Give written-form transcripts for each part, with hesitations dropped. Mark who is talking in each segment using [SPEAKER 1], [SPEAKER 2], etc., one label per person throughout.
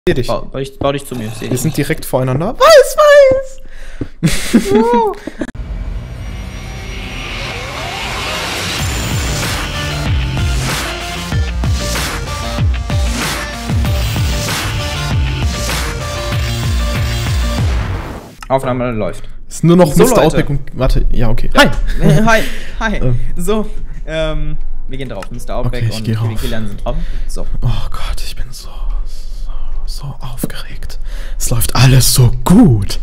[SPEAKER 1] Seh dich.
[SPEAKER 2] Bau dich zu mir.
[SPEAKER 1] Wir sind direkt voreinander. Weiß!
[SPEAKER 2] Oh. Aufnahme läuft.
[SPEAKER 1] Ist nur noch
[SPEAKER 2] So,
[SPEAKER 1] Mr. Outback und. Warte, ja, okay. Hi!
[SPEAKER 2] Hi! So, wir gehen drauf. Mr. Outback
[SPEAKER 1] Okay,
[SPEAKER 2] und
[SPEAKER 1] Kilian
[SPEAKER 2] sind drauf. So.
[SPEAKER 1] Oh Gott, ich bin so aufgeregt. Es läuft alles so gut.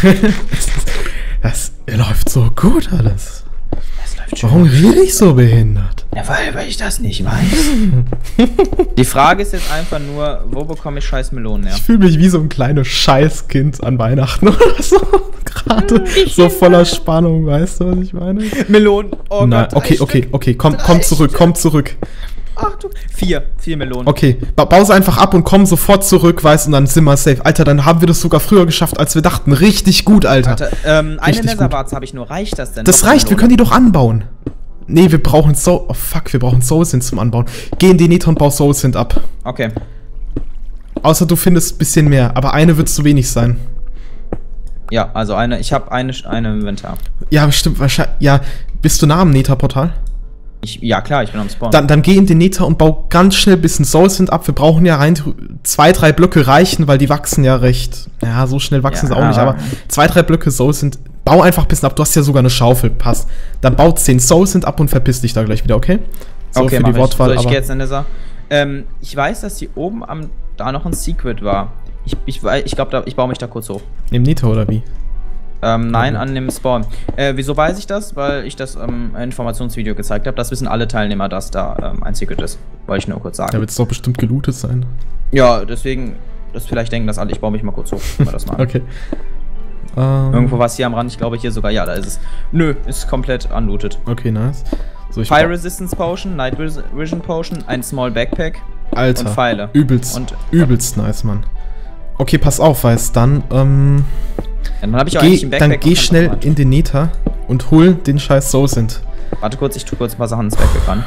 [SPEAKER 1] Das läuft so gut alles.
[SPEAKER 2] Das läuft schön.
[SPEAKER 1] Warum rede ich so behindert?
[SPEAKER 2] Ja, weil ich das nicht weiß. Die Frage ist jetzt einfach nur, wo bekomme ich scheiß Melonen her?
[SPEAKER 1] Ich fühle mich wie so ein kleines Scheißkind an Weihnachten oder so. Gerade so voller Spannung, weißt du, was ich meine?
[SPEAKER 2] Melonen. Oh
[SPEAKER 1] Nein,
[SPEAKER 2] Gott,
[SPEAKER 1] okay, komm zurück.
[SPEAKER 2] Achtung. Vier Melonen.
[SPEAKER 1] Okay, baue einfach ab und komm sofort zurück, weißt du, und dann sind wir safe. Alter, dann haben wir das sogar früher geschafft, als wir dachten. Richtig gut, Alter.
[SPEAKER 2] Eine
[SPEAKER 1] Richtig
[SPEAKER 2] Netherwarze habe ich nur. Reicht das denn?
[SPEAKER 1] Das reicht, wir können die doch anbauen. Nee, wir brauchen oh fuck, wir brauchen Soulsint zum Anbauen. Geh in die Nether und bau Soulsint ab.
[SPEAKER 2] Okay.
[SPEAKER 1] Außer du findest ein bisschen mehr, aber eine wird zu wenig sein.
[SPEAKER 2] Ja, also ich habe eine im Inventar.
[SPEAKER 1] Ja, bestimmt, wahrscheinlich. Ja, bist du nah am Nether-Portal?
[SPEAKER 2] Ja, klar, ich bin am Spawn.
[SPEAKER 1] Dann geh in den Nether und bau ganz schnell ein bisschen Soulsint ab. Wir brauchen ja rein 2-3 Blöcke reichen, weil die wachsen ja recht. Ja, so schnell wachsen sie auch nicht, aber 2-3 Blöcke Soulsint. Bau einfach ein bisschen ab. Du hast ja sogar eine Schaufel, passt. Dann bau 10 Soulsint ab und verpiss dich da gleich wieder, okay? So,
[SPEAKER 2] okay,
[SPEAKER 1] für die Wortwahl.
[SPEAKER 2] So, ich gehe jetzt in Nether. Ich weiß, dass hier oben da noch ein Secret war. Ich glaube, ich baue mich da kurz hoch.
[SPEAKER 1] Im Nether oder wie?
[SPEAKER 2] Nein, an dem Spawn. Wieso weiß ich das? Weil ich das Informationsvideo gezeigt habe. Das wissen alle Teilnehmer, dass da ein Secret ist. Wollte ich nur kurz sagen.
[SPEAKER 1] Da wird es doch bestimmt gelootet sein.
[SPEAKER 2] Ja, deswegen, das vielleicht denken das alle. Ich baue mich mal kurz hoch. Mal das mal.
[SPEAKER 1] Okay.
[SPEAKER 2] Irgendwo war es hier am Rand. Ich glaube hier sogar. Ja, da ist es. Nö, ist komplett unlooted.
[SPEAKER 1] Okay, nice. So,
[SPEAKER 2] Fire Resistance Potion, Night Vision Potion, ein Small Backpack.
[SPEAKER 1] Alter,
[SPEAKER 2] und Pfeile.
[SPEAKER 1] Übelst nice, Mann. Okay, pass auf, weiß dann,
[SPEAKER 2] dann habe ich auch eigentlich einen Backpack.
[SPEAKER 1] Dann geh schnell in den Nether und hol den scheiß Soulsint.
[SPEAKER 2] Warte kurz, ich tue kurz ein paar Sachen ins Backpack ran.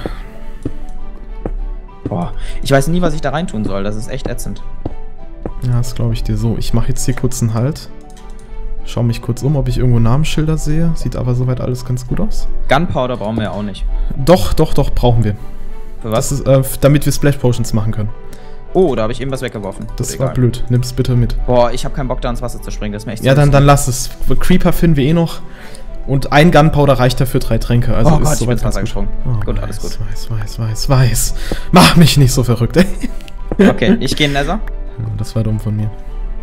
[SPEAKER 2] Boah, ich weiß nie, was ich da rein tun soll. Das ist echt ätzend.
[SPEAKER 1] Ja, das glaube ich dir so. Ich mache jetzt hier kurz einen Halt. Schau mich kurz um, ob ich irgendwo Namensschilder sehe. Sieht aber soweit alles ganz gut aus.
[SPEAKER 2] Gunpowder brauchen wir ja auch nicht.
[SPEAKER 1] Doch, brauchen wir.
[SPEAKER 2] Für was?
[SPEAKER 1] Das ist, damit wir Splash Potions machen können.
[SPEAKER 2] Oh, da habe ich eben was weggeworfen.
[SPEAKER 1] Das war blöd. Nimm's bitte mit.
[SPEAKER 2] Boah, ich habe keinen Bock da ins Wasser zu springen. Das ist mir echt
[SPEAKER 1] ja, dann lass es. Creeper finden wir eh noch. Und ein Gunpowder reicht dafür 3 Tränke. Also
[SPEAKER 2] oh Gott, ich bin ins Wasser gesprungen.
[SPEAKER 1] Oh,
[SPEAKER 2] gut, alles gut.
[SPEAKER 1] Weiß. Mach mich nicht so verrückt, ey.
[SPEAKER 2] Okay, ich gehe in Nether.
[SPEAKER 1] Das war dumm von mir.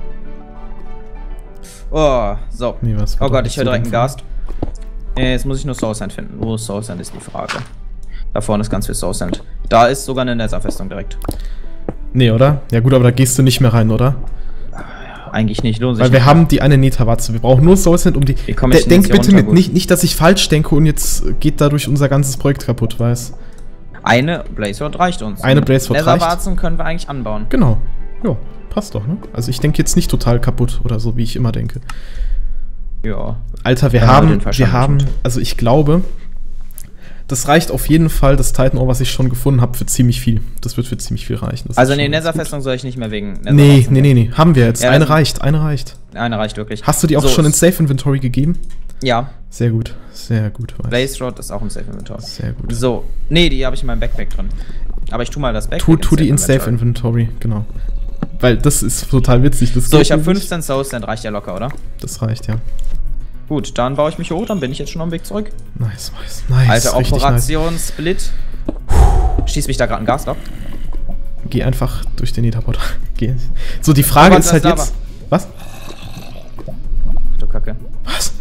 [SPEAKER 2] Oh, so.
[SPEAKER 1] Nee,
[SPEAKER 2] oh Gott, ich höre direkt einen Gast. Jetzt muss ich nur Soulsand finden. Wo ist Soulsand, ist die Frage. Da vorne ist ganz viel Soulsand. Da ist sogar eine Nether-Festung direkt. Nee,
[SPEAKER 1] oder? Ja gut, aber da gehst du nicht mehr rein, oder?
[SPEAKER 2] Eigentlich nicht, lohnt sich
[SPEAKER 1] weil wir haben die eine Netherwarze. Wir brauchen nur Soulsand, um die... Denk bitte mit, nicht, dass ich falsch denke und jetzt geht dadurch unser ganzes Projekt kaputt, weißt?
[SPEAKER 2] Eine Blazerod reicht uns.
[SPEAKER 1] Eine Blazerod reicht.
[SPEAKER 2] Netherwarzen können wir eigentlich anbauen.
[SPEAKER 1] Genau. Ja, passt doch, ne? Also ich denke jetzt nicht total kaputt oder so, wie ich immer denke.
[SPEAKER 2] Ja.
[SPEAKER 1] Alter, wir haben, also ich glaube... Das reicht auf jeden Fall, das Titan Ore, was ich schon gefunden habe, für ziemlich viel. Das wird für ziemlich viel reichen. Das
[SPEAKER 2] also eine Nether-Festung soll ich nicht mehr wegen Nether.
[SPEAKER 1] Nee. Haben wir jetzt.
[SPEAKER 2] Ja,
[SPEAKER 1] eine reicht. Eine
[SPEAKER 2] reicht wirklich.
[SPEAKER 1] Hast du die auch schon ins Safe-Inventory gegeben?
[SPEAKER 2] Ja.
[SPEAKER 1] Sehr gut.
[SPEAKER 2] Blaze-Rod ist auch im Safe-Inventory.
[SPEAKER 1] Sehr gut.
[SPEAKER 2] So. Nee, die habe ich in meinem Backpack drin. Aber ich tue mal das Backpack
[SPEAKER 1] Tu die ins Safe-Inventory, genau. Weil das ist total witzig. Das
[SPEAKER 2] so, ich habe 15 Souls, dann reicht ja locker, oder?
[SPEAKER 1] Das reicht, ja.
[SPEAKER 2] Gut, dann baue ich mich hoch, dann bin ich jetzt schon am Weg zurück.
[SPEAKER 1] Nice.
[SPEAKER 2] Alter, Operation nice. Split. Schießt mich da gerade ein Gas ab.
[SPEAKER 1] Geh einfach durch den Netherportal. So, die Frage ist halt jetzt... Was?
[SPEAKER 2] Du Kacke.
[SPEAKER 1] Was?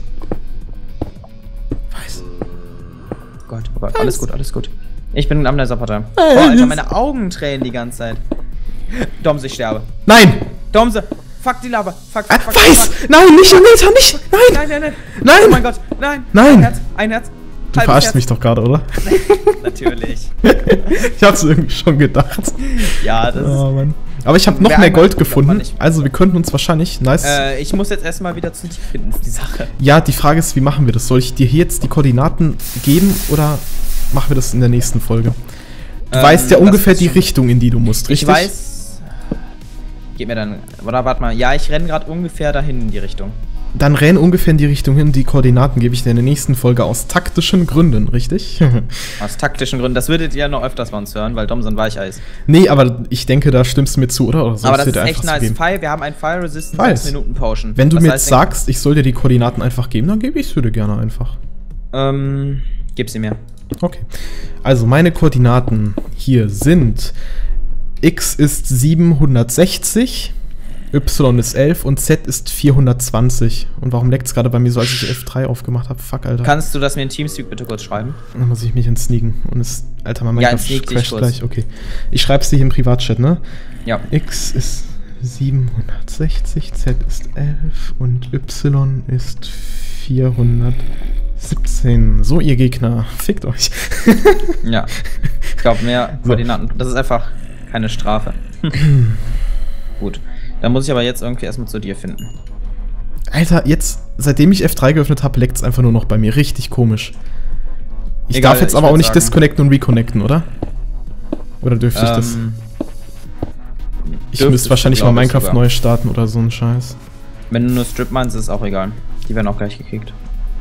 [SPEAKER 2] Oh Gott, alles gut. Ich bin am Netherportal. Oh, Alter, meine Augen tränen die ganze Zeit. Domse, ich sterbe.
[SPEAKER 1] Nein!
[SPEAKER 2] Domse! Fuck die Lava. Fuck.
[SPEAKER 1] Weiß! Nein, nicht im Nether, nicht! Nein!
[SPEAKER 2] Oh mein Gott, nein! Ein Herz.
[SPEAKER 1] Du verarschst mich doch gerade, oder?
[SPEAKER 2] Natürlich.
[SPEAKER 1] Ich hab's irgendwie schon gedacht.
[SPEAKER 2] Ja, das ist...
[SPEAKER 1] Mann. Aber ich habe noch mehr Gold gefunden. Also wir könnten uns wahrscheinlich... Nice.
[SPEAKER 2] Ich muss jetzt erstmal wieder zu dir finden, ist die Sache.
[SPEAKER 1] Ja, die Frage ist, wie machen wir das? Soll ich dir hier jetzt die Koordinaten geben oder machen wir das in der nächsten Folge? Du weißt ja ungefähr die Richtung, in die du musst, richtig?
[SPEAKER 2] Ich weiß... Gib mir dann. Oder warte mal. Ja, ich renne gerade ungefähr dahin in die Richtung.
[SPEAKER 1] Dann renn ungefähr in die Richtung hin. Die Koordinaten gebe ich dir in der nächsten Folge aus taktischen Gründen, richtig?
[SPEAKER 2] Aus taktischen Gründen. Das würdet ihr noch öfters bei uns hören, weil Dom so ein Weicheis.
[SPEAKER 1] Nee, aber ich denke, da stimmst du mir zu, oder?
[SPEAKER 2] Aber das ist echt nice. Fire, wir haben einen Fire Resistance 6 Minuten Potion.
[SPEAKER 1] Wenn du mir jetzt sagst, ich soll dir die Koordinaten einfach geben, dann gebe ich es dir gerne einfach.
[SPEAKER 2] Gib sie mir.
[SPEAKER 1] Okay. Also meine Koordinaten hier sind: X ist 760, Y ist 11 und Z ist 420. Und warum leckt es gerade bei mir so, als ich F3 aufgemacht habe? Fuck, Alter.
[SPEAKER 2] Kannst du das mir in Teamspeak bitte kurz schreiben?
[SPEAKER 1] Dann muss ich mich entsneaken. Und es, Alter, mein Minecraft crasht gleich. Okay. Ich schreibe es dir hier im Privatchat, ne?
[SPEAKER 2] Ja.
[SPEAKER 1] X ist 760, Z ist 11 und Y ist 417. So, ihr Gegner, fickt euch.
[SPEAKER 2] Ja. Ich glaube, mehr Koordinaten. Das ist einfach keine Strafe. Gut. Dann muss ich aber jetzt irgendwie erstmal zu dir finden.
[SPEAKER 1] Alter, jetzt, seitdem ich F3 geöffnet habe, leckt es einfach nur noch bei mir. Richtig komisch. Ich darf jetzt aber auch nicht disconnecten und reconnecten, oder? Oder dürfte ich das? Ich müsste wahrscheinlich mal Minecraft neu starten oder so ein Scheiß.
[SPEAKER 2] Wenn du nur Strip meinst, ist es auch egal. Die werden auch gleich gekickt.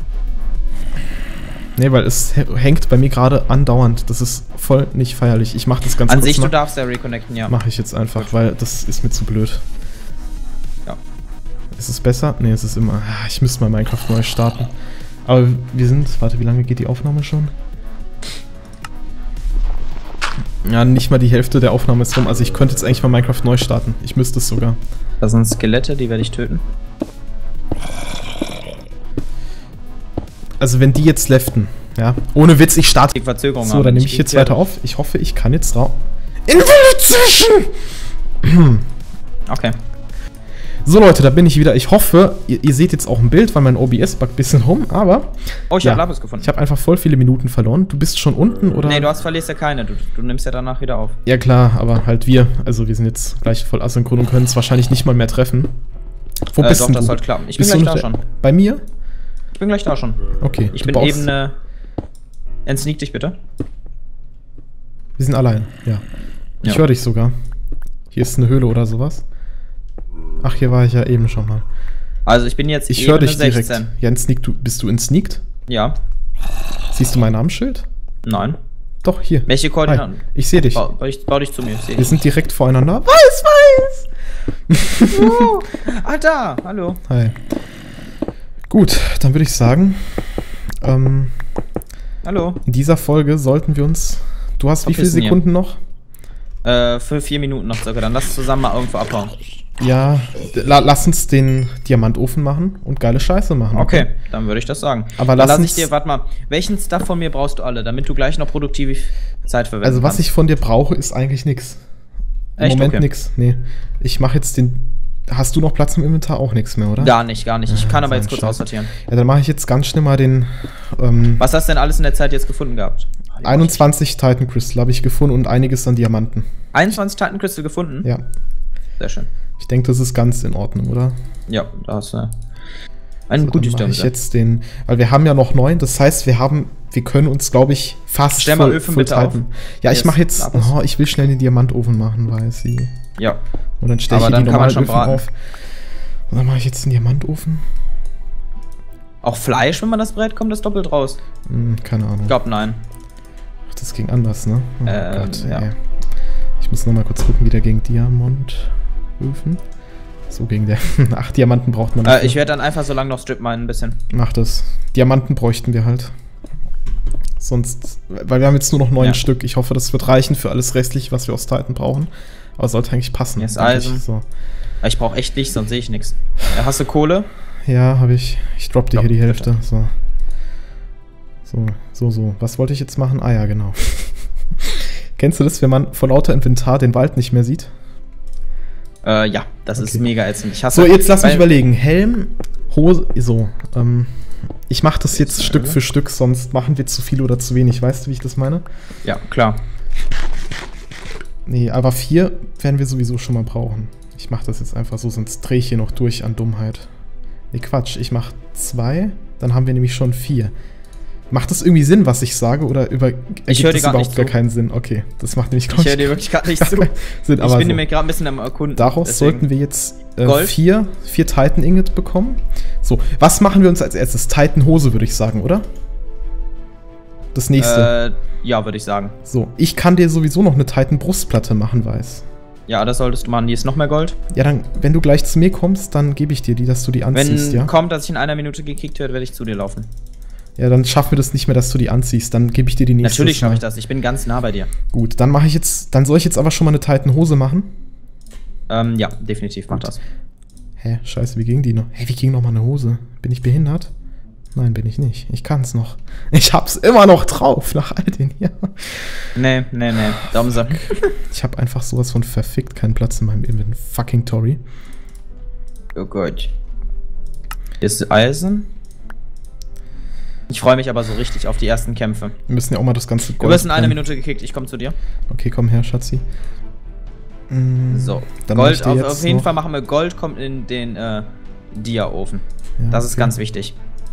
[SPEAKER 1] Nee, weil es hängt bei mir gerade andauernd. Das ist voll nicht feierlich. Ich mach das ganz
[SPEAKER 2] kurz. An sich, du darfst ja reconnecten, ja.
[SPEAKER 1] Mach ich jetzt einfach, weil das ist mir zu blöd.
[SPEAKER 2] Ja.
[SPEAKER 1] Ist es besser? Nee, es ist immer... Ich müsste mal Minecraft neu starten. Aber wir sind... Warte, wie lange geht die Aufnahme schon? Ja, nicht mal die Hälfte der Aufnahme ist rum. Also ich könnte jetzt eigentlich mal Minecraft neu starten. Ich müsste es sogar.
[SPEAKER 2] Das sind Skelette, die werde ich töten.
[SPEAKER 1] Also wenn die jetzt leften, ja, ohne Witz, ich starte.
[SPEAKER 2] Die Verzögerung.
[SPEAKER 1] So, dann nehme ich jetzt weiter auf. Ich hoffe, ich kann jetzt raus.
[SPEAKER 2] Okay.
[SPEAKER 1] So Leute, da bin ich wieder. Ich hoffe, ihr seht jetzt auch ein Bild, weil mein OBS buggt ein bisschen rum, aber...
[SPEAKER 2] Oh, ich habe Lapis gefunden.
[SPEAKER 1] Ich habe einfach voll viele Minuten verloren. Du bist schon unten, oder?
[SPEAKER 2] Nee, verlierst ja keine. Du nimmst ja danach wieder auf.
[SPEAKER 1] Ja klar, aber halt wir. Also wir sind jetzt gleich voll asynchron und können es wahrscheinlich nicht mal mehr treffen. Wo bist du?
[SPEAKER 2] Das sollte klappen. Ich bin gleich da schon.
[SPEAKER 1] Bei mir?
[SPEAKER 2] Ich bin gleich da schon.
[SPEAKER 1] Okay.
[SPEAKER 2] Ich bin eben Entsneak dich bitte.
[SPEAKER 1] Wir sind allein, ja. Ich höre dich sogar. Hier ist eine Höhle oder sowas. Ach, hier war ich ja eben schon mal.
[SPEAKER 2] Also ich bin jetzt
[SPEAKER 1] Ich höre dich direkt. Ja, bist du entsneakt?
[SPEAKER 2] Ja.
[SPEAKER 1] Siehst du mein Namensschild?
[SPEAKER 2] Nein.
[SPEAKER 1] Doch, hier.
[SPEAKER 2] Welche Koordinaten?
[SPEAKER 1] Hi. Ich sehe dich.
[SPEAKER 2] Bau dich zu mir.
[SPEAKER 1] Wir sind direkt voreinander.
[SPEAKER 2] Weiß! Oh, Alter, hallo.
[SPEAKER 1] Hi. Gut, dann würde ich sagen,
[SPEAKER 2] hallo.
[SPEAKER 1] In dieser Folge sollten wir uns... Du hast wie viele Sekunden noch?
[SPEAKER 2] Für 4 Minuten noch circa. Dann lass uns zusammen mal irgendwo abhauen.
[SPEAKER 1] Ja, lass uns den Diamantofen machen und geile Scheiße machen.
[SPEAKER 2] Okay, dann würde ich das sagen.
[SPEAKER 1] Aber
[SPEAKER 2] dann lass ich dir, warte mal, welchen Stuff von mir brauchst du alle, damit du gleich noch produktive Zeit verwenden
[SPEAKER 1] kannst? Also was ich von dir brauche, ist eigentlich nix. Im Moment nix. Nee. Ich mache jetzt den... Hast du noch Platz im Inventar? Auch nichts mehr, oder?
[SPEAKER 2] Gar nicht. Ich kann aber jetzt kurz aussortieren.
[SPEAKER 1] Ja, dann mache ich jetzt ganz schnell mal den...
[SPEAKER 2] Was hast du denn alles in der Zeit jetzt gefunden gehabt?
[SPEAKER 1] 21 Titan Crystal habe ich gefunden und einiges an Diamanten.
[SPEAKER 2] 21 Titan Crystal gefunden?
[SPEAKER 1] Ja.
[SPEAKER 2] Sehr schön.
[SPEAKER 1] Ich denke, das ist ganz in Ordnung, oder?
[SPEAKER 2] Ja, da hast du ein gutes
[SPEAKER 1] Diamant. Ich jetzt den... Weil wir haben ja noch 9, das heißt, wir können uns, glaube ich, fast
[SPEAKER 2] Stell mal Öfen bitte auf.
[SPEAKER 1] Ja, ich mache jetzt... Oh, ich will schnell den Diamantofen machen, weil sie...
[SPEAKER 2] Ja.
[SPEAKER 1] Und dann stelle ich hier die normalen Öfen auf. Und dann mache ich jetzt den Diamantofen.
[SPEAKER 2] Auch Fleisch, wenn man das brät, kommt das doppelt raus?
[SPEAKER 1] Keine Ahnung.
[SPEAKER 2] Ich glaube, nein.
[SPEAKER 1] Ach, das ging anders, ne? Oh Gott,
[SPEAKER 2] ja.
[SPEAKER 1] Ey. Ich muss nochmal kurz gucken, wie der gegen Diamantöfen. So gegen der... 8 Diamanten braucht man nicht.
[SPEAKER 2] Ich werde dann einfach so lange noch Strip minen, ein bisschen.
[SPEAKER 1] Mach das. Diamanten bräuchten wir halt. Sonst... Weil wir haben jetzt nur noch 9 Stück. Ich hoffe, das wird reichen für alles Restliche, was wir aus Titan brauchen. Aber sollte eigentlich passen.
[SPEAKER 2] Jetzt Eisen. So. Ich brauche echt Licht, sonst sehe ich nichts. Hast du Kohle?
[SPEAKER 1] Ja, habe ich. Ich droppe dir hier die Hälfte. So. Was wollte ich jetzt machen? Ah ja, genau. Kennst du das, wenn man vor lauter Inventar den Wald nicht mehr sieht?
[SPEAKER 2] Ja, das ist mega ätzend.
[SPEAKER 1] So, jetzt lass mich überlegen. Helm, Hose, so. Ich mache das jetzt Stück für Stück, sonst machen wir zu viel oder zu wenig. Weißt du, wie ich das meine?
[SPEAKER 2] Ja, klar.
[SPEAKER 1] Nee, aber 4 werden wir sowieso schon mal brauchen. Ich mache das jetzt einfach so, sonst drehe ich hier noch durch an Dummheit. Nee, Quatsch, ich mache 2, dann haben wir nämlich schon 4. Macht das irgendwie Sinn, was ich sage, oder ergibt das überhaupt gar
[SPEAKER 2] zu.
[SPEAKER 1] keinen Sinn? Okay, das macht nämlich
[SPEAKER 2] Ich höre dir wirklich gerade nicht zu.
[SPEAKER 1] Sinn,
[SPEAKER 2] Ich bin nämlich gerade ein bisschen am Erkunden.
[SPEAKER 1] Daraus sollten wir jetzt
[SPEAKER 2] Gold?
[SPEAKER 1] 4 Titan Ingot bekommen. So, was machen wir uns als erstes? Titan Hose, würde ich sagen, oder? Das nächste.
[SPEAKER 2] Ja, würde ich sagen.
[SPEAKER 1] So, ich kann dir sowieso noch eine Titan Brustplatte machen, weiß.
[SPEAKER 2] Ja, das solltest du machen. Die ist noch mehr Gold.
[SPEAKER 1] Ja, dann, wenn du gleich zu mir kommst, dann gebe ich dir die, dass du die anziehst,
[SPEAKER 2] Wenn
[SPEAKER 1] ja?
[SPEAKER 2] kommt, dass ich in einer Minute gekickt werde, werde ich zu dir laufen.
[SPEAKER 1] Ja, dann schaffen wir das nicht mehr, dass du die anziehst. Dann gebe ich dir die nächste.
[SPEAKER 2] Natürlich schaffe ich das. Ich bin ganz nah bei dir.
[SPEAKER 1] Gut, dann soll ich jetzt aber schon mal eine Titan Hose machen?
[SPEAKER 2] Ja, definitiv. Mach das.
[SPEAKER 1] Hä, scheiße, wie ging die noch? Hä, wie ging noch mal eine Hose? Bin ich behindert? Nein, bin ich nicht. Ich kann's noch. Ich hab's immer noch drauf, nach all den Jahren.
[SPEAKER 2] Nee. Daumen so.
[SPEAKER 1] Ich hab einfach sowas von verfickt keinen Platz in meinem Fucking-Tory.
[SPEAKER 2] Oh Gott. Ist Eisen? Ich freue mich aber so richtig auf die ersten Kämpfe.
[SPEAKER 1] Wir müssen ja auch mal das ganze
[SPEAKER 2] Gold. Du wirst in einer Minute gekickt, ich komme zu dir.
[SPEAKER 1] Okay, komm her, Schatzi.
[SPEAKER 2] So,
[SPEAKER 1] dann
[SPEAKER 2] Gold, auf jeden Fall machen wir Gold, kommt in den Dia-Ofen. Ja, das ist ganz wichtig.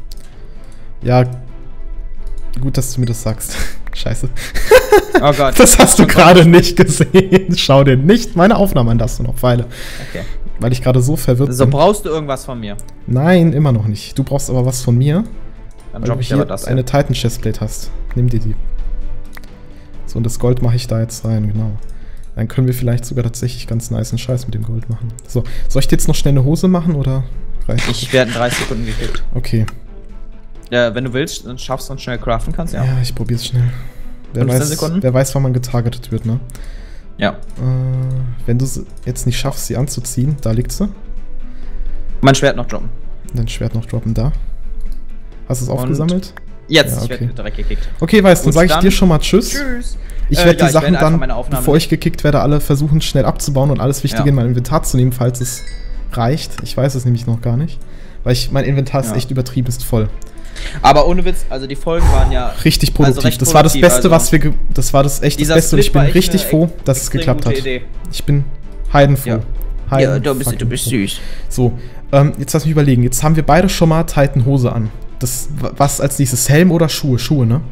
[SPEAKER 1] Ja, gut, dass du mir das sagst. Scheiße.
[SPEAKER 2] Oh Gott.
[SPEAKER 1] Das hast du gerade nicht gesehen. Schau dir nicht meine Aufnahme an, dass du noch Pfeile.
[SPEAKER 2] Okay.
[SPEAKER 1] Weil ich gerade so verwirrt bin.
[SPEAKER 2] So, brauchst du irgendwas von mir?
[SPEAKER 1] Nein, immer noch nicht. Du brauchst aber was von mir.
[SPEAKER 2] Dann
[SPEAKER 1] weil
[SPEAKER 2] droppe
[SPEAKER 1] du
[SPEAKER 2] ich
[SPEAKER 1] hier
[SPEAKER 2] aber das.
[SPEAKER 1] eine Titan Chestplate hast. Nimm dir die. So, und das Gold mache ich da jetzt rein, genau. Dann können wir vielleicht sogar tatsächlich ganz nicen Scheiß mit dem Gold machen. So, soll ich dir jetzt noch schnell eine Hose machen, oder reicht?
[SPEAKER 2] Ich werde in 30 Sekunden gekickt.
[SPEAKER 1] Okay.
[SPEAKER 2] Ja, wenn du willst, dann schaffst du und schnell craften kannst, ja.
[SPEAKER 1] Ja, ich probier's schnell.
[SPEAKER 2] 15 Sekunden?
[SPEAKER 1] Wer weiß, wann man getargetet wird, ne?
[SPEAKER 2] Ja.
[SPEAKER 1] Wenn du jetzt nicht schaffst, sie anzuziehen, da liegt sie.
[SPEAKER 2] Mein Schwert noch droppen.
[SPEAKER 1] Dein Schwert noch droppen, da. Hast du es aufgesammelt?
[SPEAKER 2] Jetzt,
[SPEAKER 1] ja, okay.
[SPEAKER 2] ich werde direkt gekickt.
[SPEAKER 1] Okay, weißt du, dann sage ich dir schon mal Tschüss.
[SPEAKER 2] Tschüss.
[SPEAKER 1] Ich werde die Sachen dann, bevor ich gekickt werde, alle versuchen schnell abzubauen und alles Wichtige in mein Inventar zu nehmen, falls es reicht. Ich weiß es nämlich noch gar nicht. Weil mein Inventar ist echt übertrieben, ist voll.
[SPEAKER 2] Aber ohne Witz, also die Folgen waren ja
[SPEAKER 1] richtig produktiv.
[SPEAKER 2] Also
[SPEAKER 1] das war das Beste, was wir. Das war das echt das Beste und ich bin richtig froh, dass es geklappt hat.
[SPEAKER 2] Idee.
[SPEAKER 1] Ich bin heidenfroh.
[SPEAKER 2] Ja, du bist süß.
[SPEAKER 1] So, jetzt lass mich überlegen. Jetzt haben wir beide schon mal Titan Hose an. Das, was als nächstes? Helm oder Schuhe? Schuhe, ne?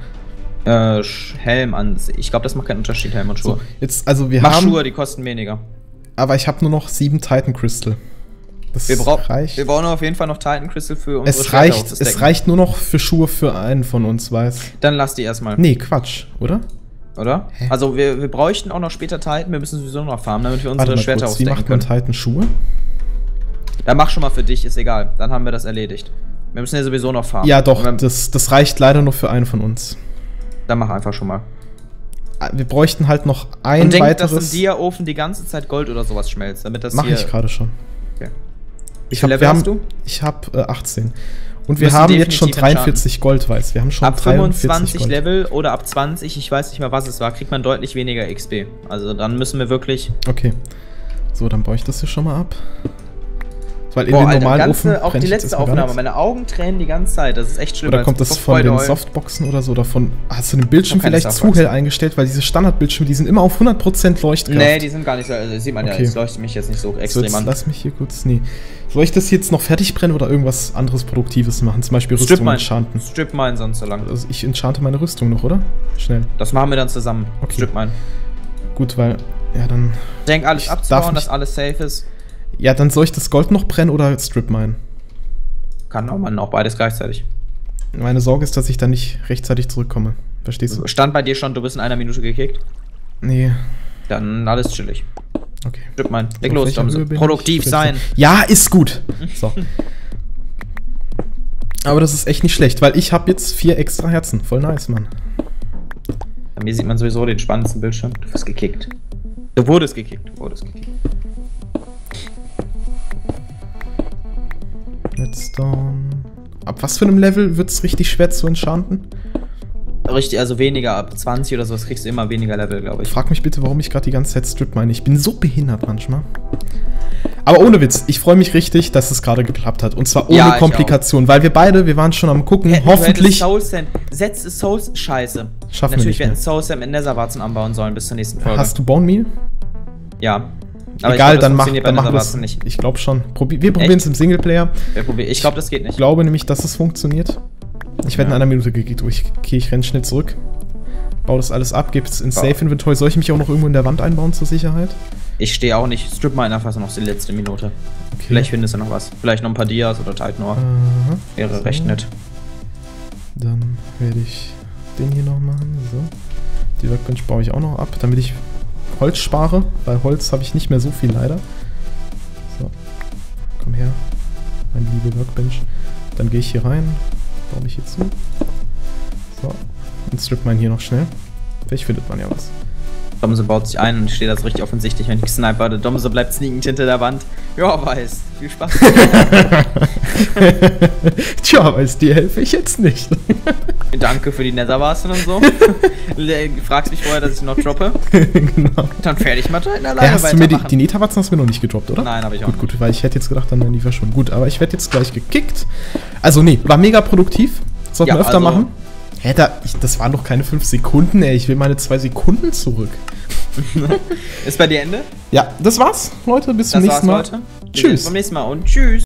[SPEAKER 2] Helm an. Ich glaube, das macht keinen Unterschied, Helm und Schuhe.
[SPEAKER 1] So, jetzt, also wir
[SPEAKER 2] Mach
[SPEAKER 1] haben
[SPEAKER 2] Schuhe, die kosten weniger.
[SPEAKER 1] Aber ich habe nur noch 7 Titan Crystal. Das reicht.
[SPEAKER 2] Wir brauchen auf jeden Fall noch Titan Crystal für unsere
[SPEAKER 1] Es reicht nur noch für Schuhe für einen von uns, weiß.
[SPEAKER 2] Dann lass die erstmal.
[SPEAKER 1] Nee, Quatsch, oder?
[SPEAKER 2] Oder? Hä? Also wir bräuchten auch noch später Titan, wir müssen sowieso noch farmen, damit wir unsere Schwerter ausdecken
[SPEAKER 1] können. Wie macht man Titan Schuhe?
[SPEAKER 2] Ja, mach schon mal für dich, ist egal. Dann haben wir das erledigt. Wir müssen ja sowieso noch farmen.
[SPEAKER 1] Ja doch, das reicht leider nur für einen von uns.
[SPEAKER 2] Dann mach einfach schon mal.
[SPEAKER 1] Wir bräuchten halt noch ein
[SPEAKER 2] und
[SPEAKER 1] weiteres...
[SPEAKER 2] Und dass im Dia-Ofen die ganze Zeit Gold oder sowas schmelzt, damit das
[SPEAKER 1] Mach ich gerade schon.
[SPEAKER 2] Okay. Wie viele Level hast du?
[SPEAKER 1] Ich habe 18. Und wir haben jetzt schon 43 Gold, weiß. Wir haben schon
[SPEAKER 2] ab 25 Gold. Level oder ab 20, ich weiß nicht mehr, was es war, kriegt man deutlich weniger XP. Also dann müssen wir wirklich...
[SPEAKER 1] Okay. So, dann baue ich das hier schon mal ab. Weil in
[SPEAKER 2] den
[SPEAKER 1] normalen Ofen
[SPEAKER 2] auch die letzte Aufnahme, meine Augen tränen die ganze Zeit, das ist echt schlimm.
[SPEAKER 1] Oder kommt das von den Softboxen oder so? Hast du den Bildschirm vielleicht zu hell eingestellt? Weil diese Standardbildschirme, die sind immer auf 100% Leuchtkraft.
[SPEAKER 2] Nee, die sind gar nicht so, also sieht man ja, es leuchtet mich jetzt nicht so extrem an.
[SPEAKER 1] Lass mich hier kurz, nee. Soll ich das jetzt noch fertig brennen oder irgendwas anderes Produktives machen? Zum Beispiel Rüstung enchanten.
[SPEAKER 2] Strip mine sonst so lange.
[SPEAKER 1] Also ich enchante meine Rüstung noch, oder? Schnell.
[SPEAKER 2] Das machen wir dann zusammen.
[SPEAKER 1] Okay.
[SPEAKER 2] Strip mine.
[SPEAKER 1] Gut, weil, ja dann...
[SPEAKER 2] Denk alles abzubauen, dass alles safe ist.
[SPEAKER 1] Ja, dann soll ich das Gold noch brennen oder Strip mine?
[SPEAKER 2] Kann man auch beides gleichzeitig.
[SPEAKER 1] Meine Sorge ist, dass ich dann nicht rechtzeitig zurückkomme. Verstehst du?
[SPEAKER 2] Stand bei dir schon, du bist in einer Minute gekickt?
[SPEAKER 1] Nee.
[SPEAKER 2] Dann alles chillig.
[SPEAKER 1] Okay.
[SPEAKER 2] Strip mine. Leg los, produktiv sein.
[SPEAKER 1] Ja, ist gut. So. Aber das ist echt nicht schlecht, weil ich habe jetzt 4 extra Herzen. Voll nice, Mann.
[SPEAKER 2] Bei mir sieht man sowieso den spannendsten Bildschirm. Du wirst gekickt. Du wurdest gekickt.
[SPEAKER 1] Redstone. Ab was für einem Level wird es richtig schwer zu enchanten?
[SPEAKER 2] Richtig, also weniger, ab 20 oder sowas kriegst du immer weniger Level, glaube ich.
[SPEAKER 1] Frag mich bitte, warum ich gerade die ganze Zeit Strip meine. Ich bin so behindert manchmal. Aber ohne Witz, ich freue mich richtig, dass es gerade geklappt hat. Und zwar ohne Komplikation, weil wir waren schon am gucken, hoffentlich...
[SPEAKER 2] Setz Souls, scheiße.
[SPEAKER 1] Schaffen
[SPEAKER 2] Natürlich
[SPEAKER 1] wir nicht
[SPEAKER 2] werden Souls im Netherwarzen anbauen sollen bis zur nächsten Folge.
[SPEAKER 1] Hast du Bone Meal?
[SPEAKER 2] Ja.
[SPEAKER 1] Aber egal, dann machen wir es nicht. Ich glaube schon. Wir probieren es im Singleplayer.
[SPEAKER 2] Ich glaube, das geht nicht.
[SPEAKER 1] Ich glaube nämlich, dass es funktioniert. Ich werde in einer Minute gekickt. Okay, ich renne schnell zurück. Baue das alles ab, gebe es ins Safe-Inventory. Soll ich mich auch noch irgendwo in der Wand einbauen zur Sicherheit?
[SPEAKER 2] Ich stehe auch nicht. Strip mal einfach noch die letzte Minute. Okay. Vielleicht findest du noch was. Vielleicht noch ein paar Dias oder Titanor. Wäre so. Recht nett.
[SPEAKER 1] Dann werde ich den hier noch machen. So. Die Workbench baue ich auch noch ab, damit ich Holz spare. Weil Holz habe ich nicht mehr so viel leider. So. Komm her. Meine liebe Workbench. Dann gehe ich hier rein. Baue mich hier zu. So. Und strip mine hier noch schnell. Vielleicht findet man ja was.
[SPEAKER 2] Domse baut sich ein und steht das richtig offensichtlich, wenn ich Sniper. Der Domse bleibt sneakend hinter der Wand. Ja, weiß. Viel Spaß.
[SPEAKER 1] Tja, weiß, dir helfe ich jetzt nicht.
[SPEAKER 2] Danke für die Netherwassen und so. Fragst mich vorher, dass ich noch droppe.
[SPEAKER 1] Genau.
[SPEAKER 2] Dann fertig mal in der Lage
[SPEAKER 1] hast du mir die Netherwatzen hast du mir noch nicht gedroppt, oder?
[SPEAKER 2] Nein, habe ich auch nicht.
[SPEAKER 1] Gut, weil ich hätte jetzt gedacht, dann wären die verschwunden. Gut, aber ich werde jetzt gleich gekickt. Also nee, war mega produktiv. Sollten wir öfter machen. Hä, das waren doch keine 5 Sekunden, ey. Ich will meine 2 Sekunden zurück.
[SPEAKER 2] Ist bei dir Ende?
[SPEAKER 1] Ja, das war's, Leute. Bis zum nächsten Mal.
[SPEAKER 2] Tschüss. Bis zum nächsten Mal und tschüss.